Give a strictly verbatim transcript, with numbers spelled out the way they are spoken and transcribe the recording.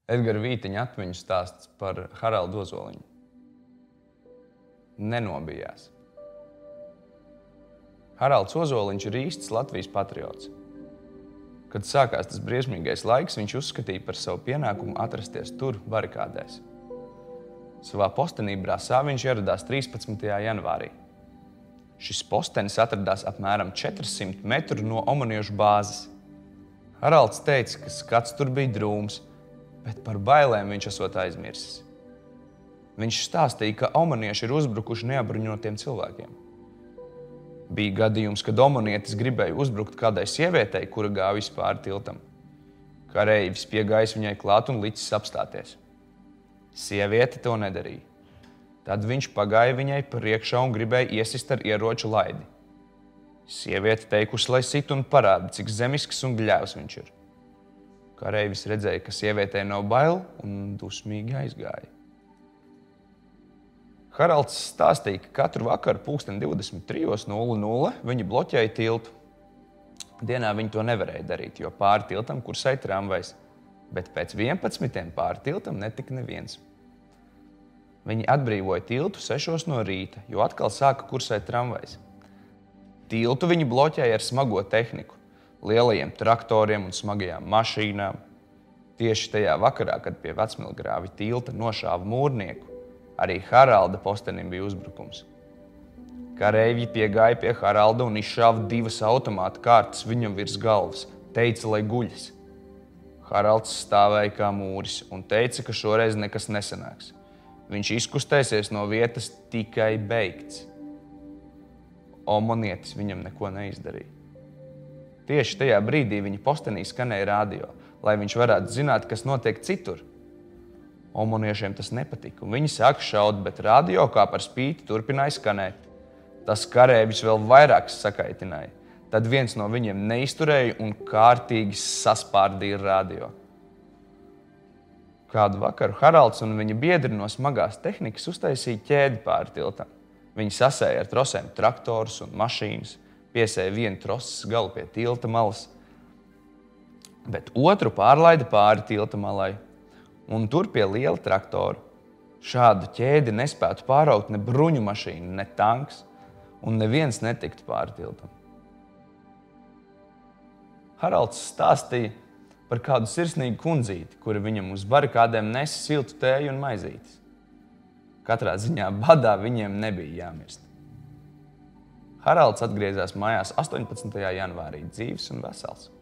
Edgara Vītiņa atmiņu stāsts par Haraldu Ozoliņu. Nenobijās. Haralds Ozoliņš ir īsts Latvijas patriots. Kad sākās tas briesmīgais laiks, viņš uzskatīja par savu pienākumu atrasties tur barikādēs. Savā postenī Brasā viņš ieradās trīspadsmitajā janvārī. Šis postenis atradās apmēram četrsimt metru no omaniešu bāzes. Haralds teica, ka skats tur bija drūms, bet par bailēm viņš esot aizmirsis. Viņš stāstīja, ka omanieši ir uzbrukuši neapbruņotiem cilvēkiem. Bija gadījums, kad omanietis gribēja uzbrukt kādai sievietei, kura gāja pāri tiltam. Kareivis piegājis viņai klāt un licis apstāties. Sieviete to nedarīja. Tad viņš pagāja viņai priekšā un gribēja iesist ar ieroču laidi. Sieviete teikusi, lai sit un parāda, cik zemisks un gļēvs viņš ir. Kareivis redzēja, ka sievietei nav bail un dusmīgi aizgāja. Haralds stāstīja, ka katru vakaru pulksten divdesmit trīs nulle nulle viņi bloķēja tiltu. Dienā viņi to nevarēja darīt, jo pāri tiltam kursēja tramvajs, bet pēc vienpadsmitiem pāri tiltam netika neviens. Viņi atbrīvoja tiltu sešos no rīta, jo atkal sāka kursēt tramvajs. Tiltu viņi bloķēja ar smago tehniku, lielajiem traktoriem un smagajām mašīnām. Tieši tajā vakarā, kad pie Vecmilgrāvja tilta nošāva mūrnieku, arī Haralda postenim bija uzbrukums. Kareivji piegāja pie Haralda un izšāva divas automāta kārtas viņam virs galvas, teica, lai guļas. Haralds stāvēja kā mūris un teica, ka šoreiz nekas nesanāks. Viņš izkustēsies no vietas tikai beigts. Omanietis viņam neko neizdarīja. Tieši tajā brīdī viņa postenī skanēja radio, lai viņš varētu zināt, kas notiek citur. Omaniešiem tas nepatika, un viņi sāka šaut, bet radio kā par spīti turpināja skanēt. Tas kareivis vēl vairāk sakaitināja. Tad viens no viņiem neizturēja un kārtīgi saspārdīja radio. Kādu vakaru Haralds un viņa biedri no smagās tehnikas uztaisīja ķēdi pāri tiltam. Viņi sasēja ar trosēm traktorus un mašīnas, piesēja vienu troses galu pie tilta malas, bet otru pārlaida pāri tilta malai. Un tur pie liela traktora. Šādu ķēdi nespētu pāraut ne bruņu mašīnu, ne tanks, un neviens netiktu pāri tiltam. Haralds stāstīja par kādu sirsnīgu kundzīti, kura viņam uz barikādēm nesa siltu tēju un maizītes. Katrā ziņā badā viņiem nebija jāmirst. Haralds atgriezās mājās astoņpadsmitajā janvārī dzīvs un vesels.